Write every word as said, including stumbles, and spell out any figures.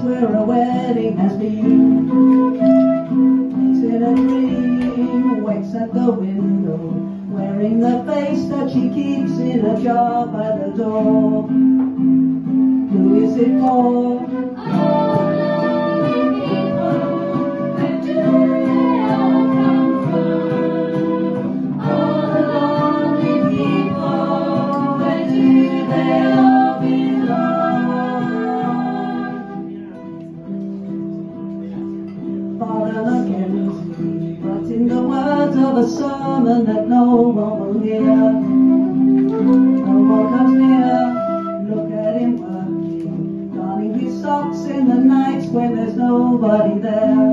where a wedding has been. He's in a dream, waits at the window, wearing the face that she keeps in a jar by the door. Who is it for? In the words of a sermon that no one will hear, no one comes near. Look at him working, darning his socks in the nights when there's nobody there.